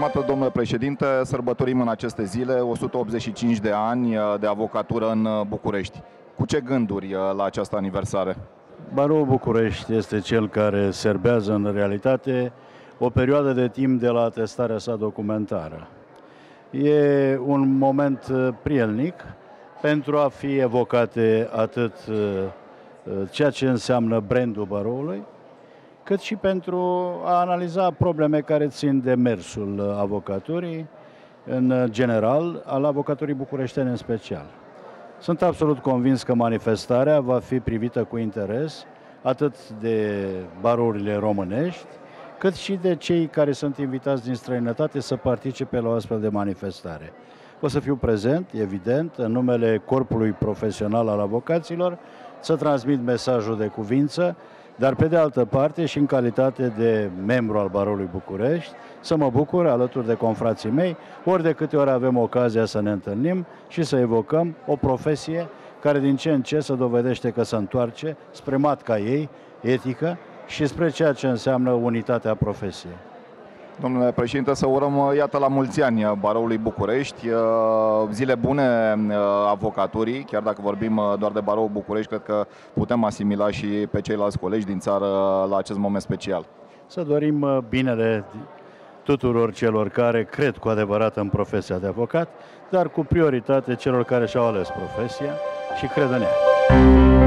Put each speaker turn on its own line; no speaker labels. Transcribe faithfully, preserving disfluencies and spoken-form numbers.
Stimată domnule președinte, sărbătorim în aceste zile o sută optzeci și cinci de ani de avocatură în București. Cu ce gânduri la această aniversare?
Baroul București este cel care serbează în realitate o perioadă de timp de la atestarea sa documentară. E un moment prielnic pentru a fi evocate atât ceea ce înseamnă brandul baroului, cât și pentru a analiza probleme care țin de mersul avocaturii, în general, al avocaturii bucureștene în special. Sunt absolut convins că manifestarea va fi privită cu interes atât de barourile românești, cât și de cei care sunt invitați din străinătate să participe la o astfel de manifestare. O să fiu prezent, evident, în numele corpului profesional al avocaților, să transmit mesajul de cuvință, dar pe de altă parte și în calitate de membru al Baroului București, să mă bucur alături de confrații mei, ori de câte ori avem ocazia să ne întâlnim și să evocăm o profesie care din ce în ce se dovedește că se întoarce spre matca ei, etică, și spre ceea ce înseamnă unitatea profesiei.
Domnule președinte, să urăm, iată, la mulți ani Baroului București, zile bune avocaturii, chiar dacă vorbim doar de Baroul București, cred că putem asimila și pe ceilalți colegi din țară la acest moment special.
Să dorim binele tuturor celor care cred cu adevărat în profesia de avocat, dar cu prioritate celor care și-au ales profesia și cred în ea.